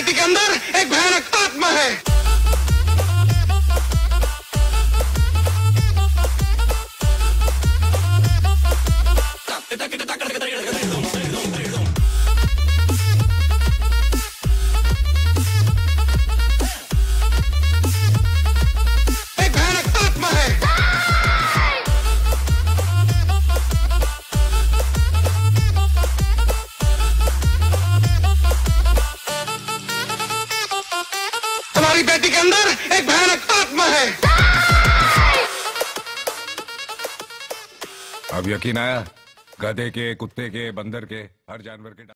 बेटी के अंदर एक भयानक आत्मा है। एक भयानक आत्मा है। तुम्हारी बेटी के अंदर एक भयानक आत्मा है। अब यकीन आया? गधे के, कुत्ते के, बंदर के, हर जानवर के